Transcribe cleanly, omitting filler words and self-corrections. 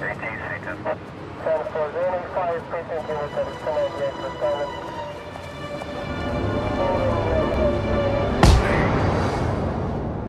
10-4, is there any 5 precinct units that is 1098 for